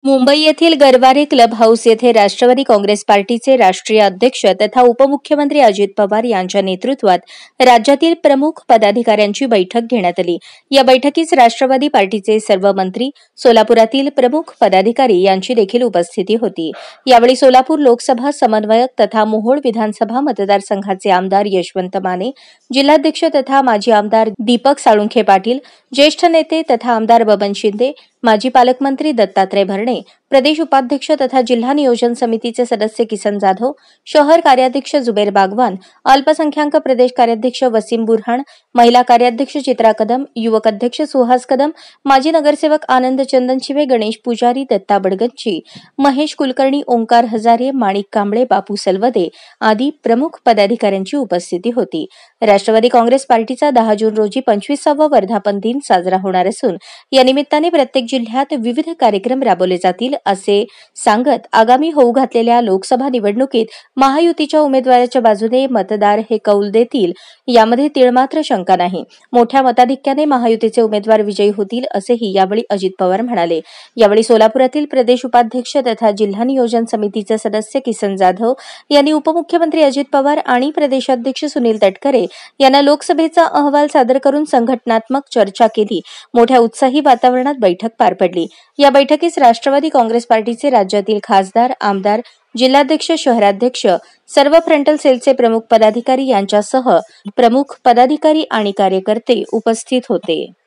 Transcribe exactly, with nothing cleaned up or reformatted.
मुंबई येथील Garware club house येथे राष्ट्रवादी काँग्रेस पार्टीचे राष्ट्रीय अध्यक्ष तथा उपमुख्यमंत्री अजित पवार यांच्या नेतृत्वात राज्यातील प्रमुख पदाधिकाऱ्यांची बैठक घेण्यात आली। या बैठकीस राष्ट्रवादी पार्टीचे सर्व मंत्री, सोलापुरातील प्रमुख पदाधिकारी यांची देखील उपस्थिती होती। यावेळी सोलापूर लोकसभा समन्वयक तथा मोहोळ विधानसभा मतदारसंघाचे आमदार यशवंत माने, जिल्हाध्यक्ष तथा माजी आमदार दीपक साळुंखे पाटील, ज्येष्ठ नेते तथा आमदार बबन शिंदे, माजी पालकमंत्री दत्तात्रय भरणे, प्रदेश उपाध्यक्ष तथा जिल्हा नियोजन समितीचे सदस्य किसन जाधव, शहर कार्याध्यक्ष जुबेर बागवान, अल्पसंख्याक प्रदेश कार्याध्यक्ष वसीम बुरहान, महिला कार्याध्यक्ष चित्रा कदम, युवक अध्यक्ष सुहास कदम, माजी नगरसेवक आनंद चंदनशिवे, गणेश पुजारी, दत्ता बडगंची, महेश कुलकर्णी, ओंकार हजारे, माणिक कांबळे, बापू सलवदे आदी प्रमुख पदाधिकाऱ्यांची उपस्थिती होती। राष्ट्रवादी काँग्रेस पार्टीचा दहा जून रोजी पंचवीसावा वर्धापन दिन साजरा होणार असून या निमित्ताने प्रत्येक जिल्ह्यात विविध कार्यक्रम राबवले जातील असे सांगत आगामी होऊ घातलेल्या लोकसभा निवडणुकीत महायुतीच्या उमेदवाराच्या बाजूने मतदार हे कौल देतील यामध्ये तिळमात्र शंका नाही। मोठ्या मताधिक्याने महायुतीचे उमेदवार विजयी होतील असेही यावेळी अजित पवार म्हणाले। यावेळी सोलापुरातील प्रदेश उपाध्यक्ष तथा जिल्हा नियोजन समितीचे सदस्य किसन जाधव यांनी उपमुख्यमंत्री अजित पवार आणि प्रदेशाध्यक्ष सुनील तटकरे यांना लोकसभेचा अहवाल सादर करून संघटनात्मक चर्चा केली। मोठ्या उत्साही वातावरणात बैठक पार पडली। या बैठकीस राष्ट्रवादी काँग्रेस पार्टीचे राज्यातील खासदार, आमदार, जिल्हाध्यक्ष, शहराध्यक्ष, सर्व फ्रंटल सेलचे प्रमुख पदाधिकारी यांच्यासह प्रमुख पदाधिकारी आणि कार्यकर्ते उपस्थित होते।